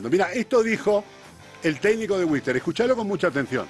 Mira, esto dijo el técnico de Wister. Escuchalo con mucha atención.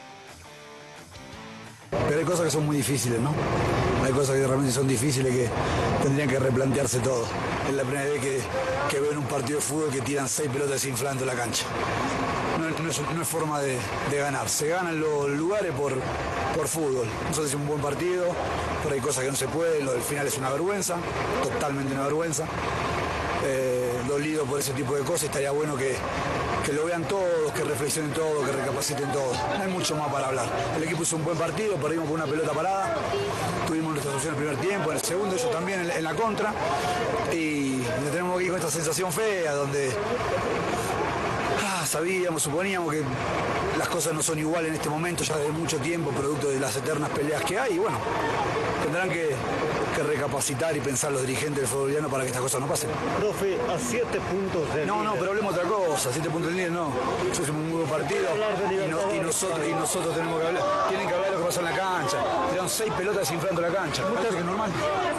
Pero hay cosas que son muy difíciles, ¿no? Hay cosas que realmente son difíciles que tendrían que replantearse todo. Es la primera vez que veo en un partido de fútbol que tiran 6 pelotas desinflando la cancha. No es forma de ganar. Se ganan los lugares por fútbol. Nosotros hicimos un buen partido, pero hay cosas que no se pueden. Lo del final es una vergüenza, totalmente una vergüenza. Dolido por ese tipo de cosas. Estaría bueno que lo vean todos, que reflexionen todos, que recapaciten todos. No hay mucho más para hablar. El equipo hizo un buen partido, perdimos con una pelota parada, tuvimos nuestra solución en el primer tiempo, en el segundo ellos también en la contra, y tenemos que ir con esta sensación fea donde sabíamos, suponíamos que las cosas no son iguales en este momento ya desde mucho tiempo, producto de las eternas peleas que hay, y bueno, tendrán que recapacitar y pensar los dirigentes del fútbol boliviano para que estas cosas no pasen. Profe, a 7 puntos del líder. No, pero hablemos de otra cosa, 7 puntos del líder no. Eso es un muy buen partido y nosotros tenemos que hablar, tienen que hablar de lo que pasó en la cancha. Tiraron 6 pelotas desinflando la cancha. ¿Me parece que es normal?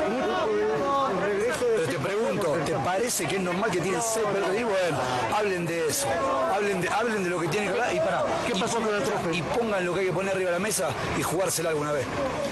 Pero te pregunto, ¿te parece que es normal que tiren 6 pelotas? Y bueno, hablen de eso, hablen de lo que tienen que hablar y pará. ¿Qué pasó con el profe? Y pongan lo que hay que poner arriba de la mesa y jugársela alguna vez.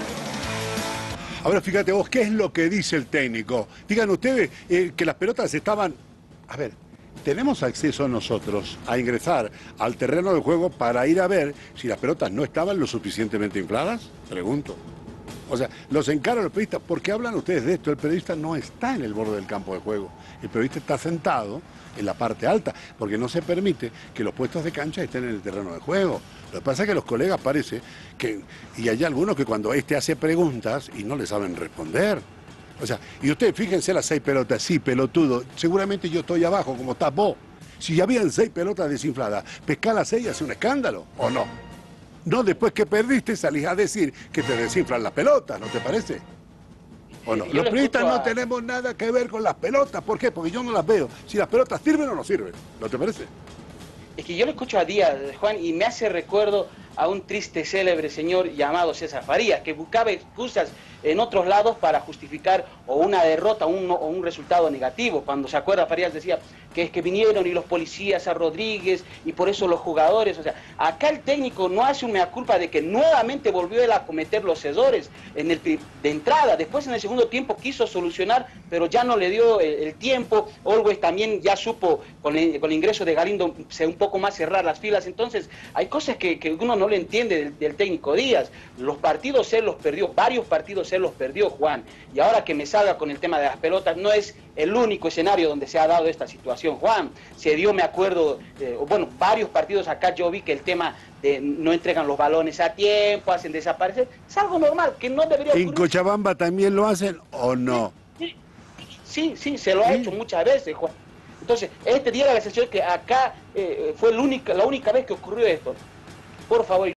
Ahora fíjate vos, ¿qué es lo que dice el técnico? Digan ustedes que las pelotas estaban... A ver, ¿tenemos acceso nosotros a ingresar al terreno de juego para ir a ver si las pelotas no estaban lo suficientemente infladas? Pregunto. O sea, los encaran los periodistas. ¿Por qué hablan ustedes de esto? El periodista no está en el borde del campo de juego. El periodista está sentado en la parte alta, porque no se permite que los puestos de cancha estén en el terreno de juego. Lo que pasa es que los colegas parece que... Y hay algunos que cuando hace preguntas y no le saben responder. O sea, y ustedes fíjense las 6 pelotas, sí, pelotudo. Seguramente yo estoy abajo, como estás vos. Si ya habían 6 pelotas desinfladas, pescar las 6 y hace un escándalo, ¿o no? No, después que perdiste salís a decir que te desinflan las pelotas, ¿no te parece? ¿O no? Los periodistas no tenemos nada que ver con las pelotas. ¿Por qué? Porque yo no las veo. Si las pelotas sirven o no sirven. ¿No te parece? Es que yo lo escucho a Díaz, Juan, y me hace recuerdo a un triste, célebre señor llamado César Farías, que buscaba excusas en otros lados para justificar o una derrota o un resultado negativo. Cuando se acuerda, Farías decía que es que vinieron y los policías a Rodríguez y por eso los jugadores. O sea, acá el técnico no hace un mea culpa de que nuevamente volvió él a cometer los errores de entrada. Después en el segundo tiempo quiso solucionar, pero ya no le dio el tiempo. Always también ya supo con el ingreso de Galindo un poco más cerrar las filas. Entonces hay cosas que uno no le entiende del técnico Díaz. Los partidos él los perdió, varios partidos él los perdió, Juan. Y ahora que me salga con el tema de las pelotas, no es el único escenario donde se ha dado esta situación, Juan. Se dio, me acuerdo, varios partidos acá yo vi que el tema de no entregan los balones a tiempo, hacen desaparecer. Es algo normal, que no debería ocurrir. ¿En Cochabamba también lo hacen o no? Sí, se lo ha hecho muchas veces, Juan. Entonces, este día la sensación que acá fue la única vez que ocurrió esto. Por favor,